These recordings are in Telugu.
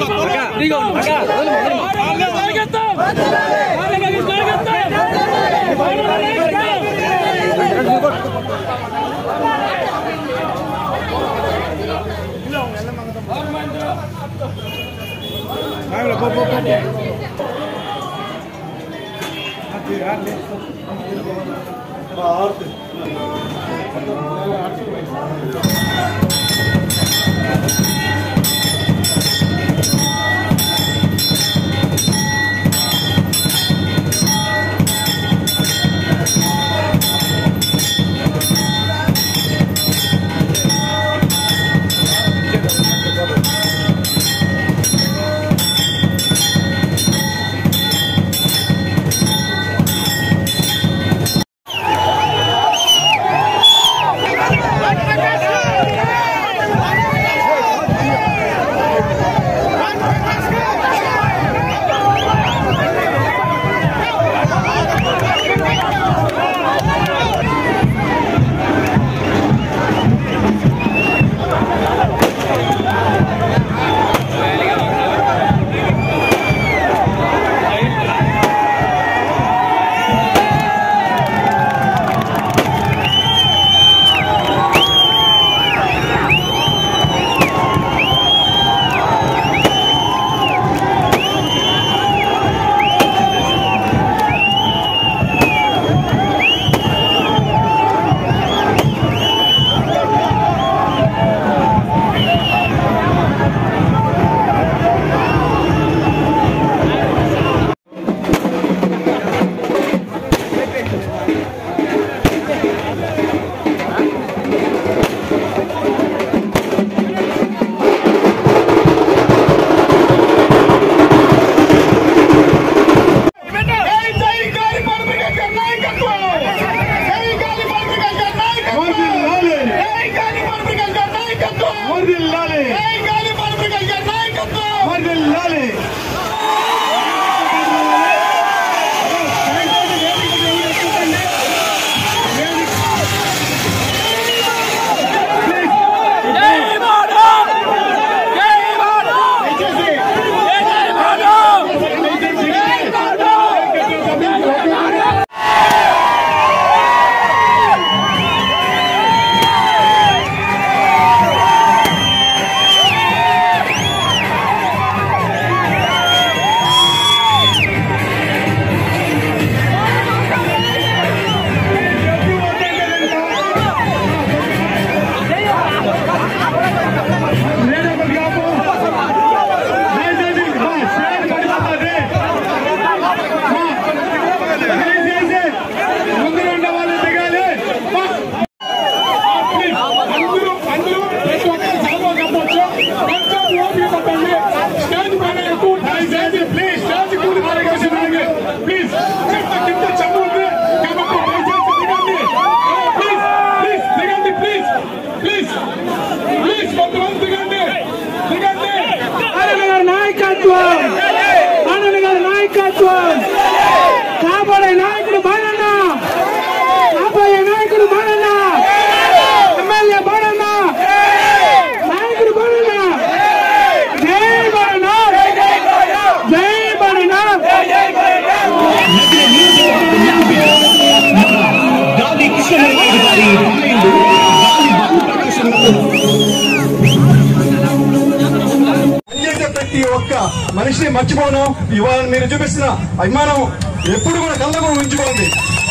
మనిషిని మర్చిపోను. ఇవాళ మీరు చూపిస్తున్న అభిమానం ఎప్పుడు కూడా కళ్ళకు ఉంచుకోండి.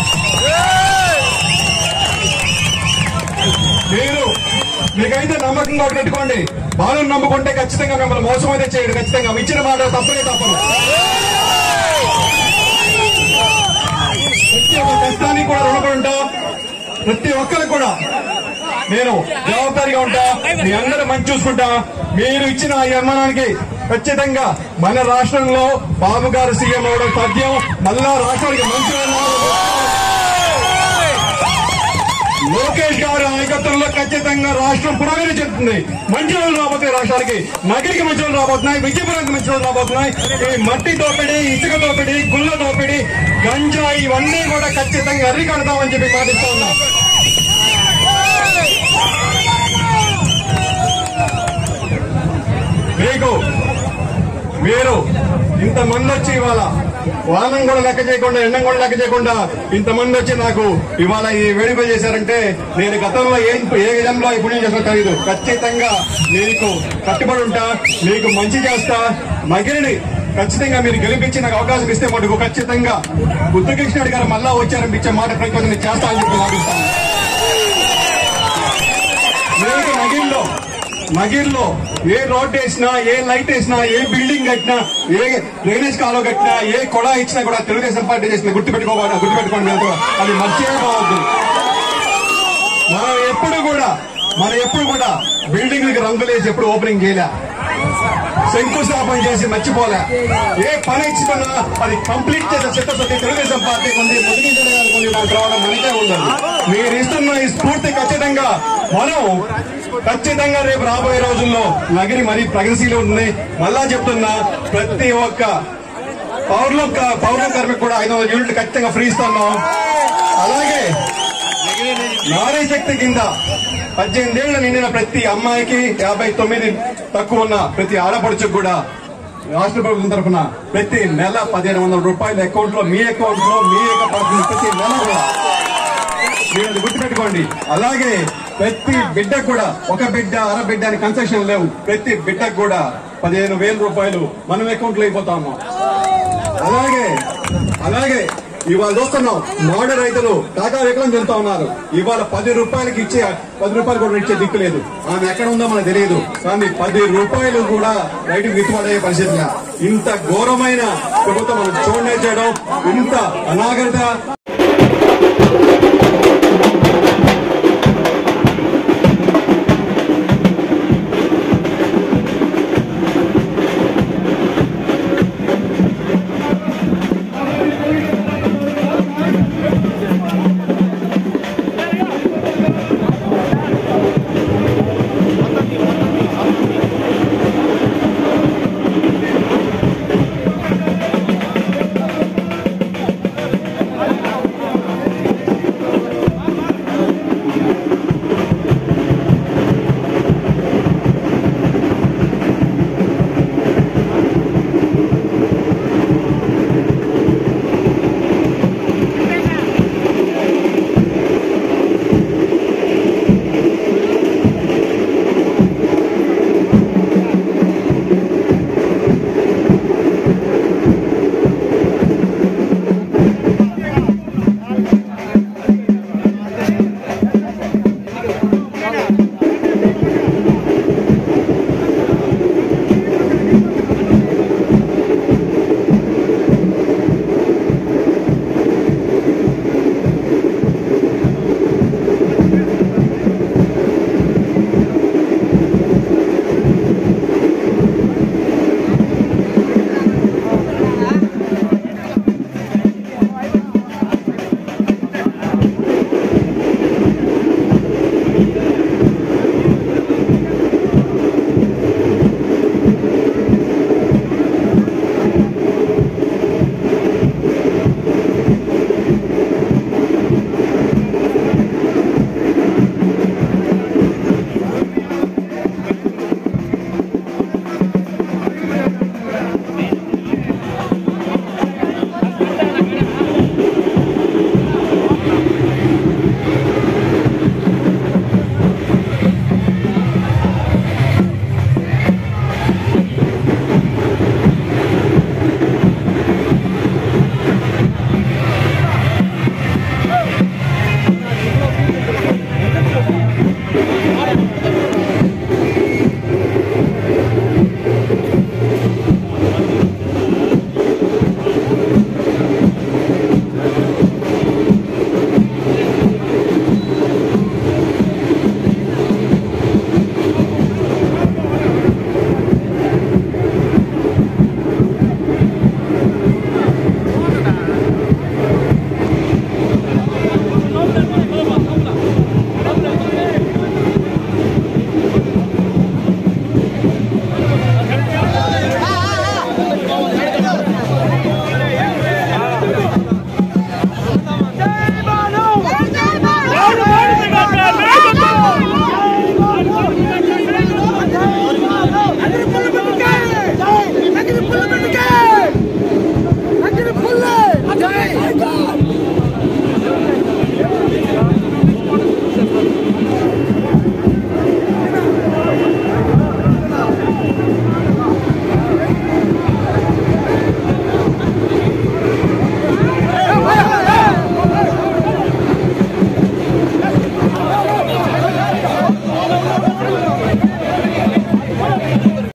మీరు మీకైతే నమ్మకం కూడా పెట్టుకోండి. బాలను నమ్ముకుంటే ఖచ్చితంగా మిమ్మల్ని మోసం అయితే చేయడు. ఖచ్చితంగా ఇచ్చిన మాట తప్పనే తప్పదు. ప్రతి ఒక్క కష్టానికి కూడా రుణపడి ఉంటా. ప్రతి ఒక్కరికి కూడా నేను జవాబుదారీగా ఉంటా. మీ అందరూ మంచి చూసుకుంటా. మీరు ఇచ్చిన ఈ అభిమానానికి ఖచ్చితంగా మన రాష్ట్రంలో బాబు గారు సీఎం అవడం సాధ్యం. మళ్ళా రాష్ట్రానికి మంచి లోకేష్ గారి నాయకత్వంలో ఖచ్చితంగా రాష్ట్రం పురోగతి చెందుతుంది. మంచి రోజులు రాబోతున్నాయి. రాష్ట్రానికి నగరికి మంచి రోజులు రాబోతున్నాయి. విజయపురానికి మంచి రోజులు రాబోతున్నాయి. ఈ మట్టి దోపిడీ, ఇసుక దోపిడీ, గుళ్ళ దోపిడీ, గంజా ఇవన్నీ కూడా ఖచ్చితంగా అరికడతామని చెప్పి మాటిస్తా ఉన్నా. మీకు మీరు ఇంతమంది వచ్చి ఇవాళ వానం కూడా లెక్క చేయకుండా ఎండం కూడా లెక్క చేయకుండా ఇంతమంది వచ్చి నాకు ఇవాళ ఈ వేడుక చేశారంటే నేను గతంలో ఏ విధంలో ఈ పుణ్యం చేసినా తెలియదు. ఖచ్చితంగా మీకు కట్టుబడి ఉంటా, మీకు మంచి చేస్తా. నగిరిని ఖచ్చితంగా మీరు గెలిపించి నాకు అవకాశం ఇస్తే మటుకు ఖచ్చితంగా బుద్ధకృష్ణుడి గారు మళ్ళా వచ్చారని ఇచ్చే మాట ప్రతిపక్షం నేను చేస్తా అని చెప్పి భావిస్తాను. నగిరిలో ఏ రోడ్ వేసినా, ఏ లైట్ వేసినా, ఏ బిల్డింగ్ కట్టినా, ఏ డ్రైనేజ్ కాలువ కట్టినా, ఏ కొడా ఇచ్చినా కూడా తెలుగుదేశం పార్టీ చేసిన గుర్తుపెట్టుకోండి. అది మర్చిపోవద్దు. మనం ఎప్పుడు కూడా బిల్డింగ్లకి రంగులేసి ఎప్పుడు ఓపెనింగ్ చేయలే, శంకుస్థాపన చేసి మర్చిపోలే. ఏ పని ఇచ్చుకున్నా అది కంప్లీట్ చేసే చిత్తశుద్ధి తెలుగుదేశం పార్టీ ఉంది. రావడం మనకే ఉండదు. మీరు ఇస్తున్న ఈ స్ఫూర్తి ఖచ్చితంగా రేపు రాబోయే రోజుల్లో నగిరి మరీ ప్రగతిశీలు ఉంటుంది. మళ్ళా చెప్తున్నా, ప్రతి ఒక్క పౌర కార్మికు కూడా 500 యూనిట్లు ఖచ్చితంగా ఫ్రీ ఇస్తున్నాం. అలాగే నారీ శక్తి కింద 18 ఏళ్లు నిండిన ప్రతి అమ్మాయికి 59 తక్కువ ఉన్న ప్రతి ఆడపడుచుకు కూడా రాష్ట్ర ప్రభుత్వం తరఫున ప్రతి నెల 1500 రూపాయల అకౌంట్ లో మీ పడుతుంది. ప్రతి నెల కూడా మీరు గుర్తుపెట్టుకోండి. అలాగే ప్రతి బిడ్డకు కూడా ఒక బిడ్డ అర బిడ్డ అని కన్సెషన్ లేవు. ప్రతి బిడ్డకు కూడా 15,000 రూపాయలు మనం అకౌంట్ లో అయిపోతాము. అలాగే ఇవాళ చూస్తున్నాం, మాడ రైతులు టాటా వికలం చెందుతా ఉన్నారు. ఇవాళ 10 రూపాయలకి 10 రూపాయలు కూడా ఇచ్చే దిక్కు లేదు. ఆమె ఎక్కడ ఉందో మనకు తెలియదు. కానీ 10 రూపాయలు కూడా రైతుకు గిట్టుబడే పరిస్థితిగా ఇంత ఘోరమైన ప్రభుత్వం మనం చూడనే చేయడం, ఇంత అనాగరిత